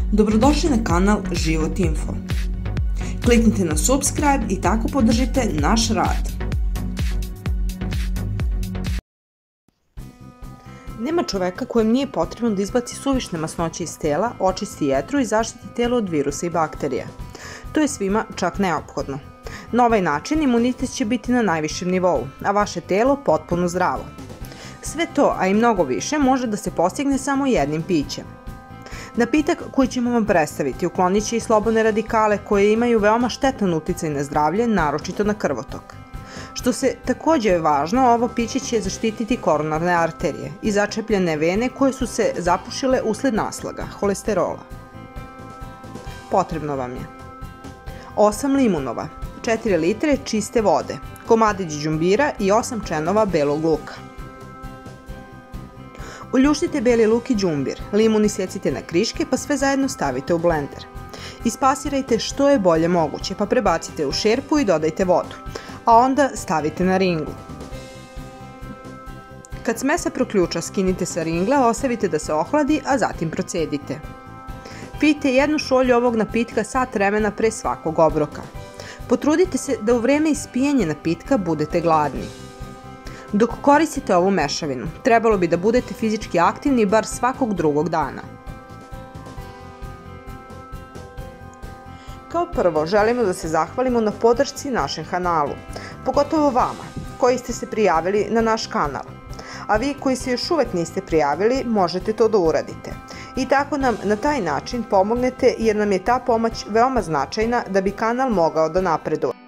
Dobrodošli na kanal Život Info. Kliknite na subscribe i tako podržite naš rad. Nema čoveka kojem nije potrebno da izbaci suvišne masnoće iz tela, očisti jetru i zaštiti telo od virusa i bakterija. To je svima čak neophodno. Na ovaj način imunitet će biti na najvišem nivou, a vaše telo potpuno zdravo. Sve to, a i mnogo više, može da se postigne samo jednim pićem. Napitak koji ćemo vam predstaviti uklonit će i slobodne radikale koje imaju veoma štetan uticaj na zdravlje, naročito na krvotok. Što se takođe je važno, ovo piće će zaštititi koronarne arterije i začepljene vene koje su se zapušile usled naslaga, holesterola. Potrebno vam je 8 limunova, 4 litre čiste vode, komadić đumbira i 8 čenova belog luka. Oljuštite beli luk i đumbir, limun isecite na kriške pa sve zajedno stavite u blender. Ispasirajte što je bolje moguće pa prebacite u šerpu i dodajte vodu, a onda stavite na ringlu. Kad smesa proključa, skinite sa ringla, ostavite da se ohladi, a zatim procedite. Pijte jednu šolju ovog napitka sat vremena pre svakog obroka. Potrudite se da u vreme ispijanja napitka budete gladni. Dok koristite ovu mešavinu, trebalo bi da budete fizički aktivni bar svakog drugog dana. Kao prvo, želimo da se zahvalimo na podršci našem kanalu, pogotovo vama, koji ste se prijavili na naš kanal. A vi koji se još uvek niste prijavili, možete to da uradite. I tako nam na taj način pomognete jer nam je ta pomoć veoma značajna da bi kanal mogao da napreduje.